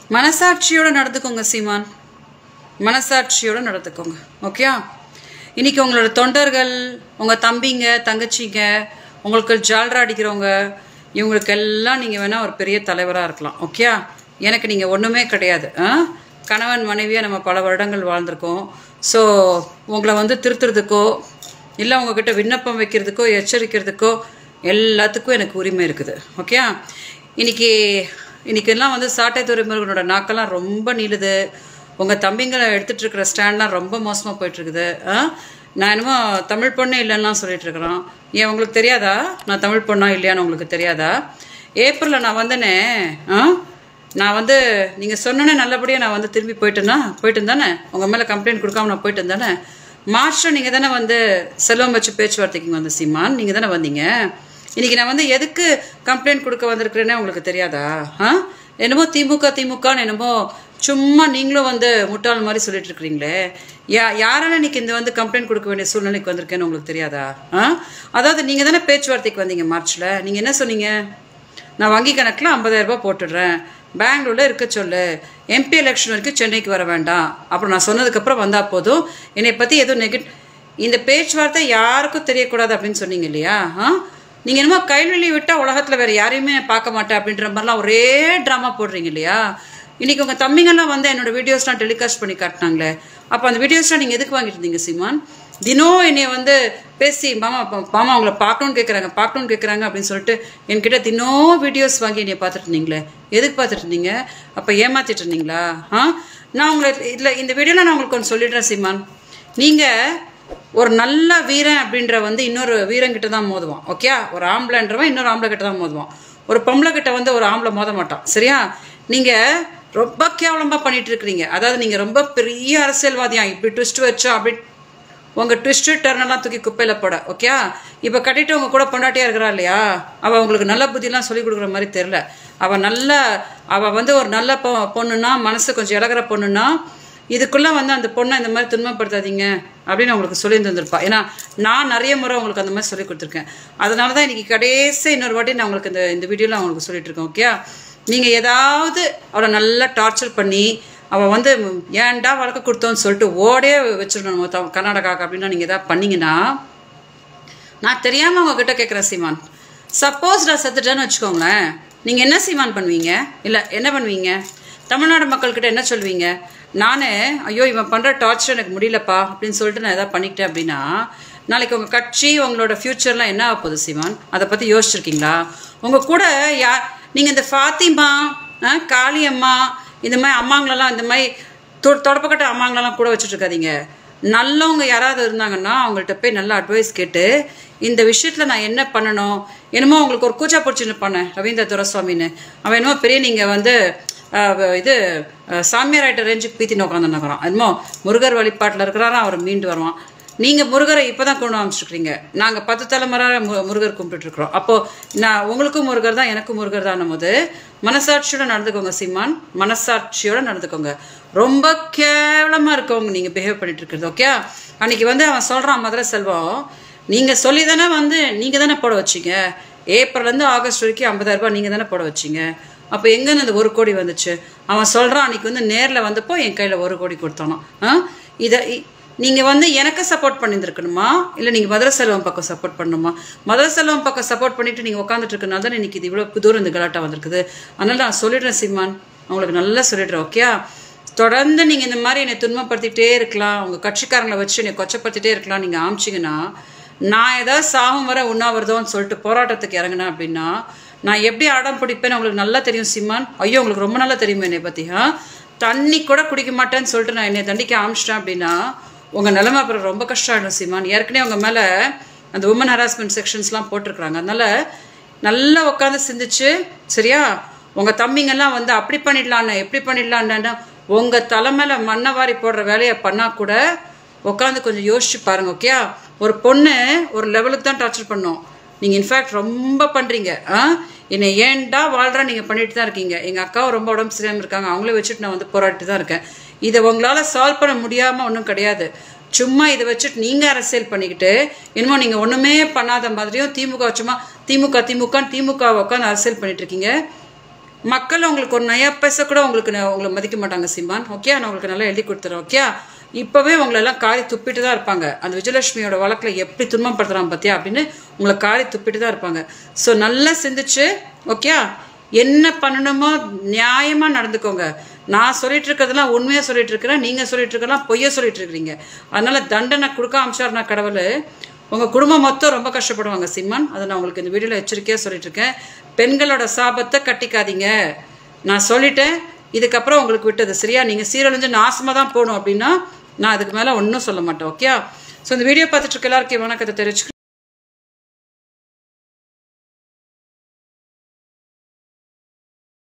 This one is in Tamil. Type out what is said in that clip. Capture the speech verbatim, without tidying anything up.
மனசாட்சியோட நடந்துக்கோங்க சீமான், மனசாட்சியோட நடந்துக்கோங்க. ஓகே, இன்னைக்கு உங்களோட தொண்டர்கள், உங்கள் தம்பிங்க தங்கச்சிங்க, உங்களுக்கு ஜால்ரா அடிக்கிறவங்க, இவங்களுக்கெல்லாம் நீங்கள் வேணால் ஒரு பெரிய தலைவராக இருக்கலாம். ஓகே, எனக்கு நீங்கள் ஒன்றுமே கிடையாது. கணவன் மனைவியாக நம்ம பல வருடங்கள் வாழ்ந்திருக்கோம். ஸோ உங்களை வந்து திருத்துறதுக்கோ இல்லை உங்ககிட்ட விண்ணப்பம் வைக்கிறதுக்கோ எச்சரிக்கிறதுக்கோ எல்லாத்துக்கும் எனக்கு உரிமை இருக்குது. ஓகே, இன்னைக்கு இன்றைக்கெல்லாம் வந்து சாட்டை துறைமுருகனோட நாக்கெல்லாம் ரொம்ப நீளுது. உங்கள் தம்பிங்களை எடுத்துகிட்டு இருக்கிற ஸ்டாண்ட்லாம் ரொம்ப மோசமாக போயிட்டுருக்குது. நான் என்னமோ தமிழ் பொண்ணே இல்லைன்னா சொல்லிகிட்ருக்குறோம். ஏன் உங்களுக்கு தெரியாதா நான் தமிழ் பொண்ணா இல்லையான்னு உங்களுக்கு தெரியாதா? ஏப்ரலில் நான் வந்தேனே, ஆ நான் வந்து நீங்கள் சொன்னோன்னே நல்லபடியாக நான் வந்து திரும்பி போயிட்டேன்னா போயிட்டு இருந்தானே, உங்கள் மேலே கம்ப்ளைண்ட் கொடுக்காம நான் போயிட்டு இருந்தானே. மார்ச்சில் நீங்கள் தானே வந்து செல்வம் வச்சு பேச்சுவார்த்தைக்கு வந்த சீமான், நீங்கள் தானே வந்தீங்க. இன்றைக்கி நான் வந்து எதுக்கு கம்ப்ளைண்ட் கொடுக்க வந்திருக்கிறேன்னே உங்களுக்கு தெரியாதா? ஆ என்னமோ திமுக திமுகன்னு என்னமோ சும்மா நீங்களும் வந்து முட்டாள் மாதிரி சொல்லிட்டு இருக்கிறீங்களே. யா யாரால இன்னைக்கு இந்த வந்து கம்ப்ளைண்ட் கொடுக்க வேண்டிய சூழ்நிலைக்கு வந்திருக்கேன்னு உங்களுக்கு தெரியாதா? ஆ அதாவது நீங்கள் தானே பேச்சுவார்த்தைக்கு வந்தீங்க மார்ச்சில். நீங்கள் என்ன சொன்னீங்க? நான் வங்கி கணக்கில் ஐம்பதாயிரம் ரூபாய் போட்டுடுறேன், பெங்களூரில் இருக்க சொல்லு, எம்பி எலெக்ஷன் வரைக்கும் சென்னைக்கு வர வேண்டாம், அப்புறம் நான் சொன்னதுக்கப்புறம் வந்தால் போதும், என்னை பற்றி எதுவும் நெகட் இந்த பேச்சுவார்த்தை யாருக்கும் தெரியக்கூடாது அப்படின்னு சொன்னீங்க இல்லையா? ஆ நீங்கள் என்னமோ கைவெளி விட்டால் உலகத்தில் வேறு யாரையுமே பார்க்க மாட்டேன் அப்படின்ற மாதிரிலாம் ஒரே ட்ராமா போடுறீங்க இல்லையா? இன்றைக்கி உங்கள் தம்பிங்கெல்லாம் வந்து என்னோடய வீடியோஸ்லாம் டெலிகாஸ்ட் பண்ணி காட்டினாங்களே, அப்போ அந்த வீடியோஸ்லாம் நீங்கள் எதுக்கு வாங்கிட்டு இருந்தீங்க சீமான்? தினம் என்னை வந்து பேசி மாமா மாமா அவங்கள பார்க்கணுன்னு கேட்குறாங்க பார்க்கணுன்னு கேட்குறாங்க அப்படின்னு சொல்லிட்டு என்கிட்ட தினம் வீடியோஸ் வாங்கி என்னை பார்த்துட்டு இருந்தீங்களே, எதுக்கு பார்த்துட்டு இருந்தீங்க? அப்போ ஏமாற்றிட்டு இருந்தீங்களா? ஆ நான் உங்களை இல்லை இந்த வீடியோவில் நான் உங்களுக்கு ஒன்று சொல்லிடுறேன் சீமான். நீங்கள் ஒரு நல்ல வீரன் அப்படின்ற வந்து இன்னொரு வீரங்கிட்ட தான் மோதுவான். ஓகே, ஒரு ஆம்பளைன்றவன் இன்னொரு ஆம்பளை கிட்ட தான் மோதுவான். ஒரு பொம்பளை கிட்ட வந்து ஒரு ஆம்பளை மோத மாட்டான். சரியா? நீங்கள் ரொம்ப கேவலமாக பண்ணிட்டு இருக்கிறீங்க. அதாவது நீங்கள் ரொம்ப பெரிய அரசியல்வாதியா, இப்படி ட்விஸ்ட் வச்சோம் அப்படி உங்கள் ட்விஸ்ட்டு டர்னெல்லாம் தூக்கி குப்பையில் போட. ஓகே, இப்போ கட்டிட்டு உங்கள் கூட பொண்டாட்டியாக இருக்கிறா இல்லையா, அவள் உங்களுக்கு நல்ல புத்திலாம் சொல்லிக் கொடுக்குற மாதிரி தெரில. அவள் நல்ல அவள் வந்து ஒரு நல்ல பொ பொண்ணுன்னா மனசு கொஞ்சம் இழகிற பொண்ணுன்னா இதுக்குள்ளே வந்து அந்த பொண்ணை இந்த மாதிரி துன்பப்படுத்தாதீங்க அப்படின்னு உங்களுக்கு சொல்லி தந்துருப்பா. ஏன்னா நான் நிறைய முறை உங்களுக்கு அந்த மாதிரி சொல்லி கொடுத்துருக்கேன். அதனால தான் இன்றைக்கி கடைசி இன்னொரு வாட்டி நான் உங்களுக்கு இந்த இந்த வீடியோவில் உங்களுக்கு சொல்லிட்டு இருக்கேன். ஓகே, நீங்கள் ஏதாவது அவளை நல்லா டார்ச்சர் பண்ணி அவள் வந்து ஏன்டா வழக்கு கொடுத்தோன்னு சொல்லிட்டு ஓடே வச்சிடணும் மொத்தம் கர்நாடகாவுக்கு அப்படின்னா நீங்கள் எதாவது பண்ணிங்கன்னா, நான் தெரியாமல் உங்ககிட்ட கேட்குறேன் சீமான், சப்போஸ் நான் செத்துட்டேன்னு வச்சுக்கோங்களேன், நீங்கள் என்ன சீமான் பண்ணுவீங்க? இல்லை என்ன பண்ணுவீங்க? தமிழ்நாடு மக்கள்கிட்ட என்ன சொல்வீங்க? நான் ஐயோ இவன் பண்ணுற டார்ச்சர் எனக்கு முடியலப்பா அப்படின்னு சொல்லிட்டு நான் எதாவது பண்ணிக்கிட்டேன் அப்படின்னா நாளைக்கு உங்கள் கட்சி உங்களோட ஃப்யூச்சர்லாம் என்ன ஆக போகுது சீமான்? அதை பற்றி யோசிச்சிருக்கீங்களா? உங்கள் கூட யா நீங்கள் இந்த ஃபாத்திமா காளியம்மா இந்த மாதிரி அம்மாங்களெல்லாம் இந்த மாதிரி தொ தொடப்பக்கட்ட அம்மாங்களெல்லாம் கூட வச்சுட்ருக்காதீங்க. நல்லவங்க யாராவது இருந்தாங்கன்னா அவங்கள்ட்ட போய் நல்லா அட்வைஸ் கேட்டு இந்த விஷயத்தில் நான் என்ன பண்ணணும், என்னமோ உங்களுக்கு ஒரு கூச்சா பிடிச்சின்னு பண்ணேன் ரவீந்திர துரைசாமின்னு, அவன் என்னமோ பெரிய நீங்கள் வந்து இது சாமியார் ஆகிட்ட ரேஞ்சுக்கு பீத்தின்னு உட்காந்துன்னுக்குறான், என்னமோ முருகர் வழிபாட்டில் இருக்கிறாரா அவர் மீண்டு வருவான். நீங்கள் முருகரை இப்போ தான் கொண்டு அமைச்சிருக்கிறீங்க, நாங்கள் பத்து தலைமுறை மு முருகர் கும்பிட்டுருக்குறோம். அப்போது நான் உங்களுக்கும் முருகர் தான் எனக்கும் முருகர் தான் போது மனசாட்சியோட நடந்துக்கோங்க சீமான், மனசாட்சியோட நடந்துக்கோங்க. ரொம்ப கேவலமாக இருக்கவங்க நீங்கள் பிஹேவ் பண்ணிட்டு இருக்கிறது. ஓகே, அன்றைக்கி வந்து அவன் சொல்கிறான் மதுரை செல்வம், நீங்கள் சொல்லி தானே வந்து நீங்கள் தானே போட வச்சிங்க, ஏப்ரல்லேருந்து ஆகஸ்ட் வரைக்கும் ஐம்பதாயிரம் ரூபாய் நீங்கள் தானே போட வச்சிங்க, அப்போ எங்கேருந்து அந்த ஒரு கோடி வந்துச்சு? அவன் சொல்கிறான் அன்றைக்கி வந்து நேரில் வந்தப்போ என் கையில் ஒரு கோடி கொடுத்தானோ. ஆ இதை நீங்கள் வந்து எனக்கு சப்போர்ட் பண்ணியிருந்துருக்கணுமா இல்லை நீங்கள் மதுரை செல்வம் பக்கம் சப்போர்ட் பண்ணணுமா? மதுரை செல்வம் பக்கம் சப்போர்ட் பண்ணிவிட்டு நீங்கள் உட்காந்துட்டு இருக்கனால தான் இன்றைக்கி இது இவ்வளோ தூரம் இந்த கலாட்டா வந்திருக்குது. அதனால் நான் சொல்லிடுறேன் சீமான், உங்களுக்கு நல்லா சொல்லிடுறேன். ஓகே, தொடர்ந்து நீங்கள் இந்த மாதிரி என்னை துன்பப்படுத்திகிட்டே இருக்கலாம், உங்கள் கட்சிக்காரங்களை வச்சு என்னை கொச்சப்படுத்திகிட்டே இருக்கலாம். நீங்கள் ஆமிச்சிங்கன்னா நான் ஏதாவது சாகும் வர உண்ணாவிரதம்னு சொல்லிட்டு போராட்டத்துக்கு இறங்கினேன் அப்படின்னா நான் எப்படி அடம் பிடிப்பேன்னு உங்களுக்கு நல்லா தெரியும் சீமான். ஐயோ உங்களுக்கு ரொம்ப நல்லா தெரியுமா என்னை பற்றி? ஆ தண்ணி கூட குடிக்க மாட்டேன்னு சொல்லிட்டு நான் என்னை தண்டிக்க ஆரம்பிச்சிட்டேன் அப்படின்னா உங்கள் நிலைமை அப்புறம் ரொம்ப கஷ்டம் ஆகிடும் சீமான். ஏற்கனவே உங்கள் மேலே அந்த உமன் ஹராஸ்மெண்ட் செக்ஷன்ஸ்லாம் போட்டிருக்கிறாங்க. அதனால் நல்லா உட்காந்து சிந்திச்சு சரியா, உங்கள் தம்பிங்கெல்லாம் வந்து அப்படி பண்ணிடலான்னு எப்படி பண்ணிடலான்னு உங்கள் தலைமையில் மண்ணை வாரி போடுற வேலையை பண்ணால் கூட உட்காந்து கொஞ்சம் யோசிச்சு பாருங்கள். ஓகே, ஒரு பொண்ணு ஒரு லெவலுக்கு தான் டார்ச்சர் பண்ணும், நீங்கள் இன்ஃபேக்ட் ரொம்ப பண்ணுறீங்க. ஆ என்னை ஏன்டா வாழ்கிறா நீங்கள் பண்ணிட்டு தான் இருக்கீங்க. எங்கள் அக்காவும் ரொம்ப உடம்பு சரியாமல் இருக்காங்க, அவங்களே வச்சுட்டு நான் வந்து போராடிட்டு தான் இருக்கேன். இதை உங்களால் சால்வ் பண்ண முடியாமல் ஒன்றும் கிடையாது. சும்மா இதை வச்சுட்டு நீங்கள் அரசியல் பண்ணிக்கிட்டு என்னமோ நீங்கள் ஒன்றுமே பண்ணாத மாதிரியும் திமுக சும்மா திமுக திமுக திமுக உட்காந்து அரசியல் பண்ணிட்டு இருக்கீங்க. மக்கள் உங்களுக்கு ஒரு நயா பைசா கூட உங்களுக்கு உங்களை மதிக்க மாட்டாங்க சீமான். ஓகே, நான் உங்களுக்கு நல்லா எழுதி கொடுத்துறேன். ஓகே, இப்போவே உங்களெல்லாம் காரி துப்பிட்டு தான் இருப்பாங்க. அந்த விஜயலட்சுமியோட வழக்கில் எப்படி துன்பப்படுத்துகிறான் பார்த்தியா அப்படின்னு உங்களை காரி துப்பிட்டு தான் இருப்பாங்க. ஸோ நல்லா சிந்திச்சு ஓகே என்ன பண்ணணுமோ நியாயமாக நடந்துக்கோங்க. நான் சொல்லிட்டு இருக்கிறதெல்லாம் உண்மையாக சொல்லிட்டு இருக்கிறேன், நீங்கள் சொல்லிட்டு இருக்கிறதெல்லாம் பொய்ய சொல்லிட்டு இருக்கிறீங்க. அதனால தண்டனை கொடுக்க அமிச்சார்னா கடவுள் உங்கள் குடும்பம் மொத்தம் ரொம்ப கஷ்டப்படுவாங்க சீமான். அதை நான் உங்களுக்கு இந்த வீடியோவில் எச்சரிக்கையாக சொல்லிட்டு இருக்கேன். பெண்களோட சாபத்தை கட்டிக்காதீங்க. நான் சொல்லிட்டேன், இதுக்கப்புறம் உங்களுக்கு விட்டது சரியா. நீங்கள் சீரழிஞ்சு நாசமாக தான் போகணும் அப்படின்னா நான் அதுக்கு மேலே ஒன்றும் சொல்ல மாட்டேன். ஓகே, ஸோ இந்த வீடியோ பார்த்துட்டு இருக்க எல்லாருக்கும் வணக்கத்தை தெரிவிச்சுக்கிறேன்.